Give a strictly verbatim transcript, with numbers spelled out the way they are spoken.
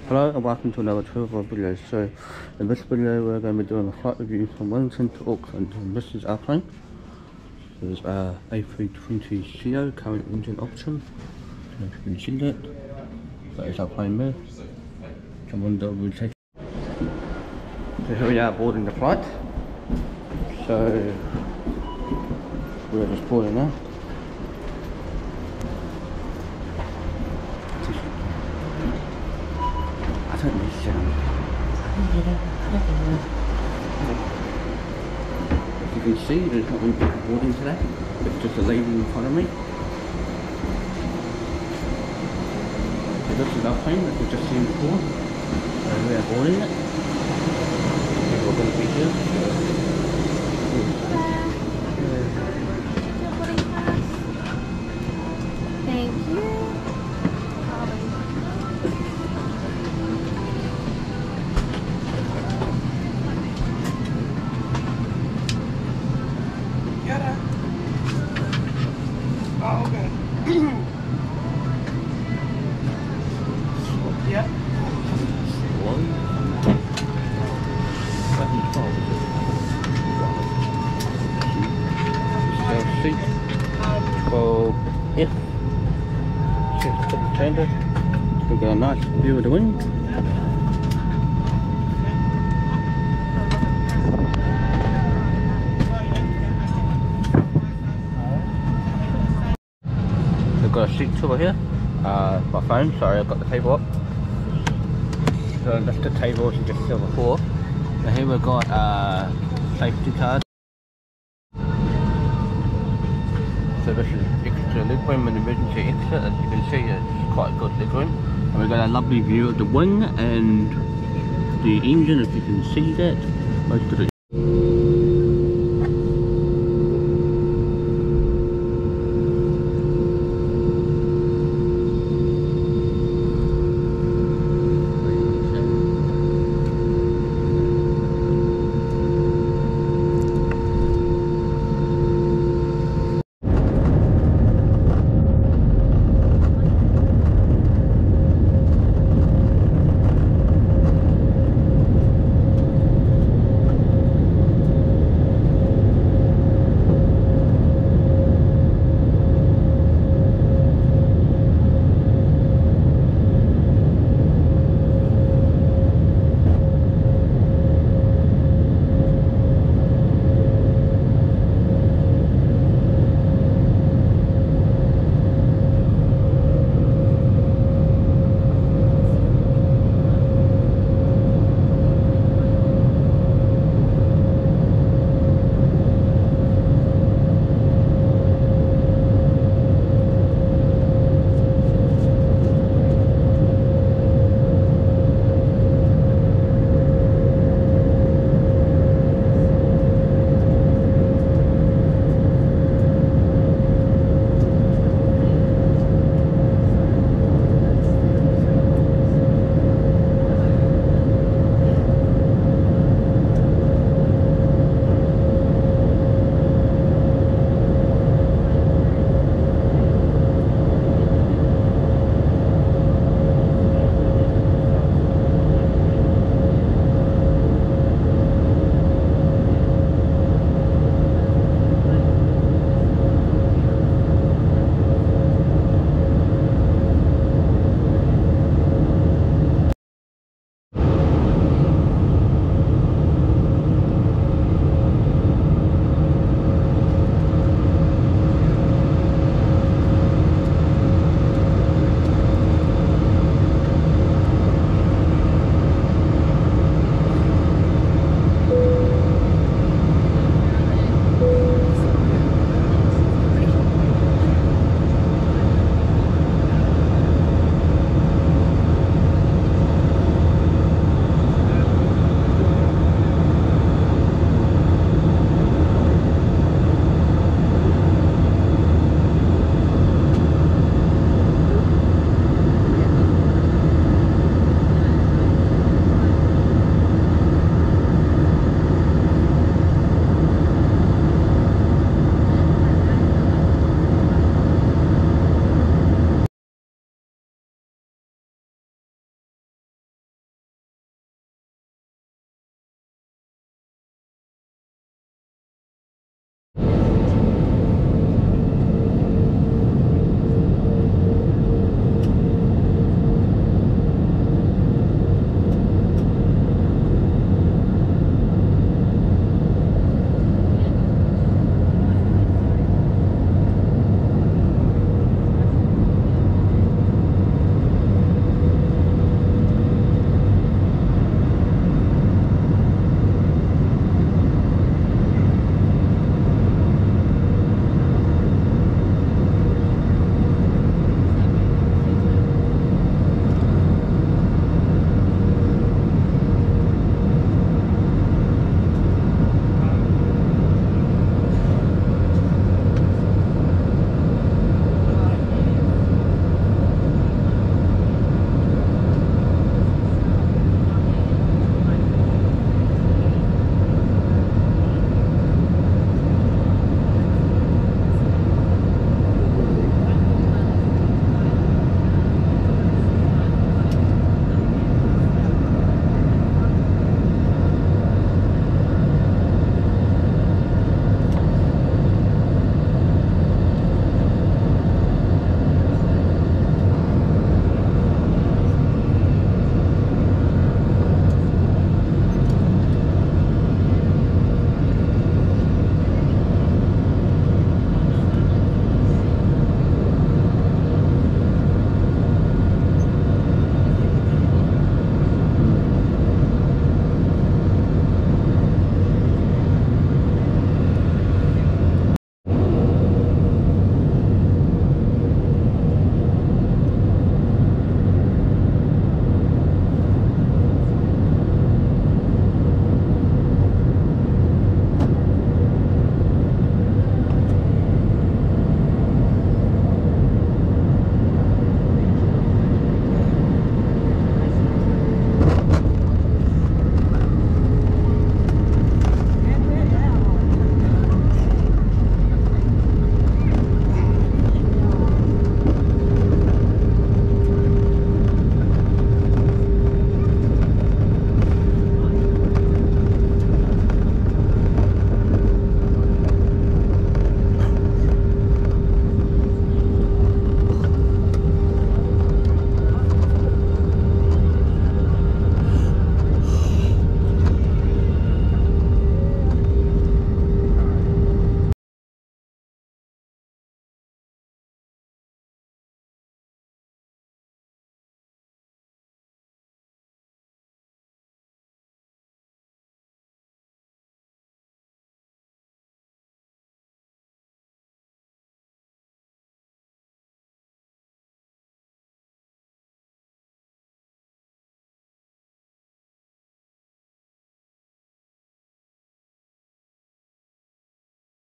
Hello and welcome to another travel video. So in this video we're going to be doing a flight review from Wellington to Auckland, and this is our plane. This is our A three twenty C O current engine option. I don't know if you can see that. That is our plane there. Come on, double check. So here we are boarding the flight. So we're just boarding now. I don't need sound. As you can see, there's not many people boarding today. It's just a lady in front of me. So this is our plane that we've just seen before. So we are boarding it. People are going to be here. Thank you. Oh, okay. Yeah. One. Seat twelve F. Shift to the tender. We've got a nice view of the wind. We've got a seat over here. Uh, my phone, sorry, I've got the table up. So that's the table as you just saw before. So here we've got uh, safety card. So this is extra leg room and emergency exit. As you can see, it's quite a good leg room. And we've got a lovely view of the wing and the engine, if you can see that. Most of it.